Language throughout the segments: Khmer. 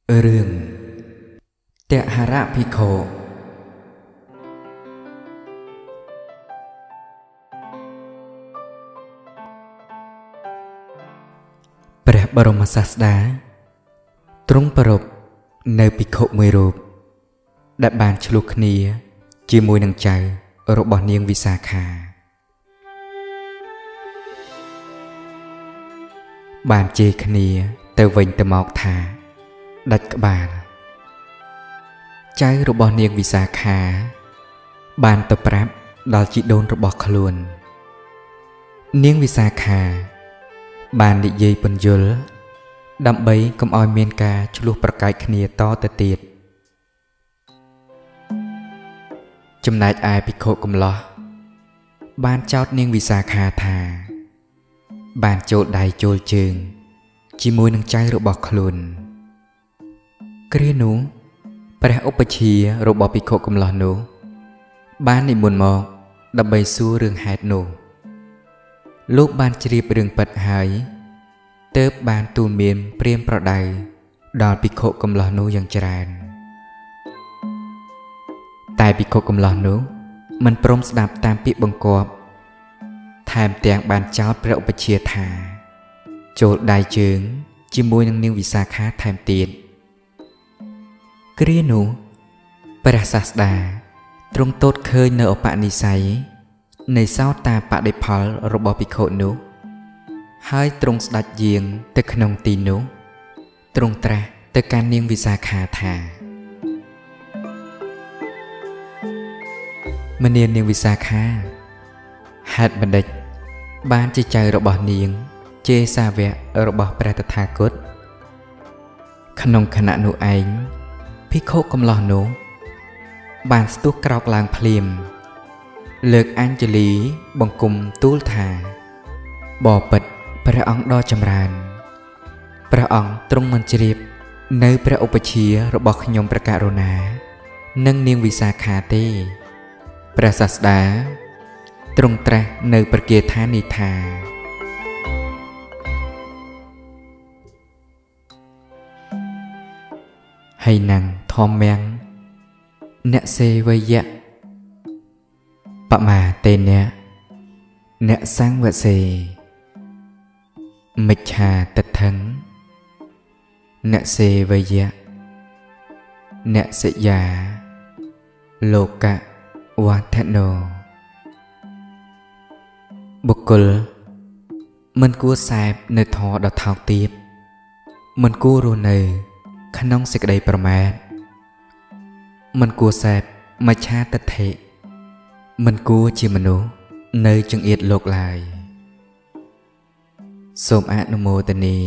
เรื่องเตหะภิกขุព្រះបរមសាស្តាទ្រង់ប្រពនៅភិក្ខុមួយរូបដែលបានឆ្លោះគ្នាជាមួយនឹងចៅរបស់នាងវិសាខាបានជេរគ្នាទៅវិញទៅមកថាដាច់ក្បាលចៅរបស់នាងវិសាខាបានទៅប្រាប់ដល់ជីដូនរបស់ខ្លួននាងវិសាខាបាននិយាយពន្យល់ដើម្បីកុំឲ្យមានការឆ្លោះប្រកែកគ្នាតទៅទៀតចំណែកឯភិក្ខុកំឡោះបានចោទនាងវិសាខាថាបានចូលដៃចូលជើងជាមួយនឹងចៅរបស់ខ្លួនគ្រានោះព្រះឧបជារបស់ភិក្ខុកំឡោះនោះបាននិមន្តមកដើម្បីសួររឿងហេតុនោះលោកបានជ្រាបរឿងពិតហើយទើបបានទូលមានព្រាមប្រដៅដល់ភិក្ខុកំឡោះនោះយ៉ាងច្រើនតែភិក្ខុកំឡោះនោះមិនព្រមស្ដាប់តាមពាក្យបង្គាប់ថែមទាំងបានចោទព្រះឧបជាថាចូលដៃជើងជាមួយនឹងនាងវិសាខាថែមទៀតគ្រានោះព្រះសាស្តាទ្រង់ទតឃើញនៅឧបនិស្ស័យនៃសោតាបដិផលរបស់ភិក្ខុនោះហើយទ្រង់ស្ដេចយាងទៅក្នុងទីនោះទ្រង់ត្រាស់ទៅកាន់នាងវិសាខាថាមនានាងវិសាខាហេតុបណ្ឌិតបានជាចៅរបស់នាងជេរសាវករបស់ព្រះតថាគតក្នុងខណៈនោះឯងភិក្ខុកំឡោះនោះបានស្ទុះក្រោកឡើងភ្លាមលើកអញ្ជលីបង្គំទូលថាបបិទ្ធព្រះអង្គដ៏ចម្រើនព្រះអង្គទ្រង់មិនជ្រាបនៅព្រះឧបជារបស់ខ្ញុំព្រះករុណានិងនាងវិសាខាទេព្រះសាស្តាទ្រង់ត្រាស់នៅប្រគាថានេះថាហើយនឹងធម្មំអ្នកសេវយៈបមាតេនៈអ្នកសង្វសេមិច្ឆាទិដ្ឋិអ្នកសេវយៈអ្នកសយាលោកៈវត្ថណោបុគ្គលមិនគួរសែបនៅធម៌ដ៏ថោកទាបមិនគួររស់នៅក្នុងសេចក្តីប្រមាទមិនគួរសែបមច្ឆាទិដ្ឋិមិនគួរជាមនុស្សនៅចង្អៀតលោកឡើយសូមអនុមោទនា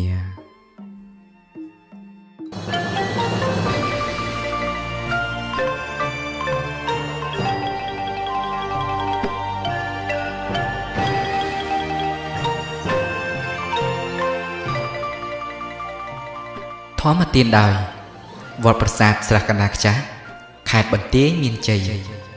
ធម្មទានដោយវត្តប្រាសាទស្រះកណ្ដាលខ្ចាស់ខេត្តបន្ទាយមានជ័យ